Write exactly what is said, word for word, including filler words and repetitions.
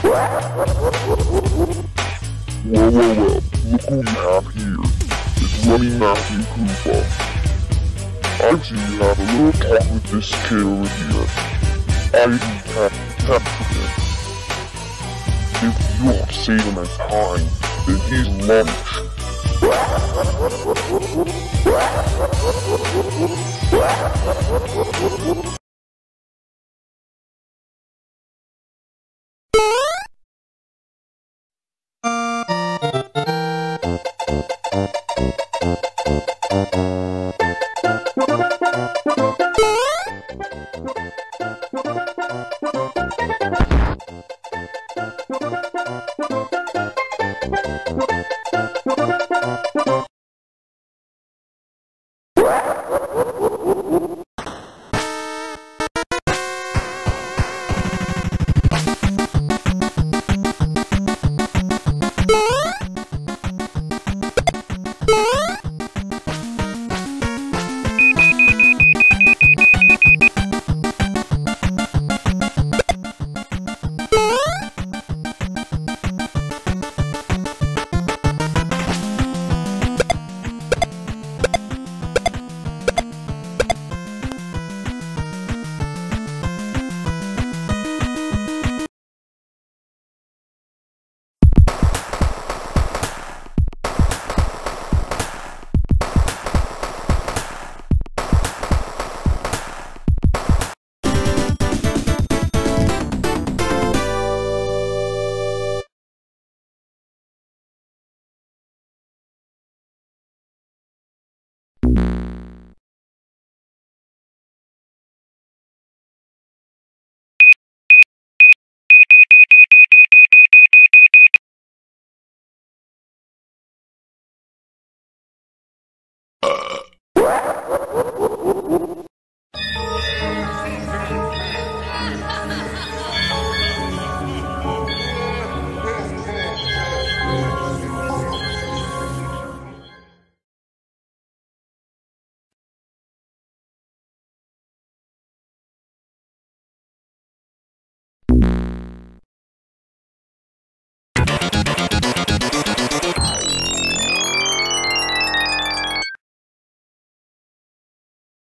Well, well, well, look who we have here. It's Running Matthew Koopa. I've seen you have a little talk with this kid over here. I even have captured him. If you don't save him in time, then he's lunch.